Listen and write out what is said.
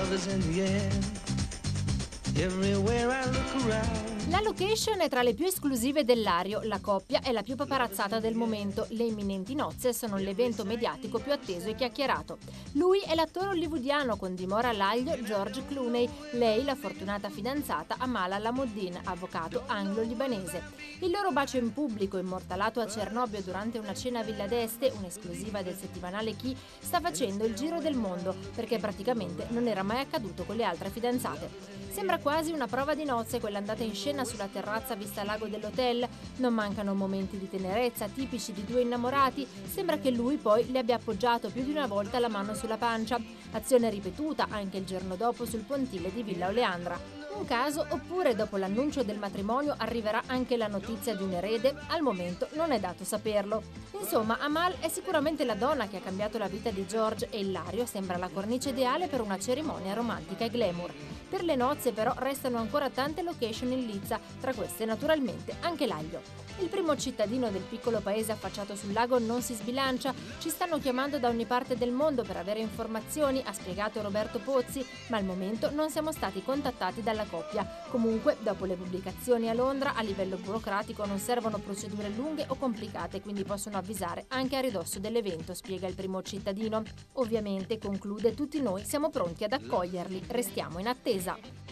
love is in the air. Everywhere I look around. La location è tra le più esclusive del Lario, la coppia è la più paparazzata del momento, le imminenti nozze sono l'evento mediatico più atteso e chiacchierato. Lui è l'attore hollywoodiano con dimora all'aglio George Clooney, lei la fortunata fidanzata Amal Alamuddin, avvocato anglo-libanese. Il loro bacio in pubblico, immortalato a Cernobbio durante una cena a Villa d'Este, un'esclusiva del settimanale Chi, sta facendo il giro del mondo, perché praticamente non era mai accaduto con le altre fidanzate. Sembra quasi una prova di nozze quella andata in scena sulla terrazza vista lago dell'hotel. Non mancano momenti di tenerezza tipici di due innamorati. Sembra che lui poi le abbia appoggiato più di una volta la mano sulla pancia. Azione ripetuta anche il giorno dopo sul pontile di Villa Oleandra. Un caso, oppure dopo l'annuncio del matrimonio arriverà anche la notizia di un erede? Al momento non è dato saperlo. Insomma, Amal è sicuramente la donna che ha cambiato la vita di George e il Lario sembra la cornice ideale per una cerimonia romantica e glamour. Per le nozze però restano ancora tante location in lizza, tra queste naturalmente anche l'Aglio. Il primo cittadino del piccolo paese affacciato sul lago non si sbilancia, ci stanno chiamando da ogni parte del mondo per avere informazioni, ha spiegato Roberto Pozzi, ma al momento non siamo stati contattati dalla coppia. Comunque, dopo le pubblicazioni a Londra, a livello burocratico non servono procedure lunghe o complicate, quindi possono avvisare anche a ridosso dell'evento, spiega il primo cittadino. Ovviamente, conclude, tutti noi siamo pronti ad accoglierli, restiamo in attesa.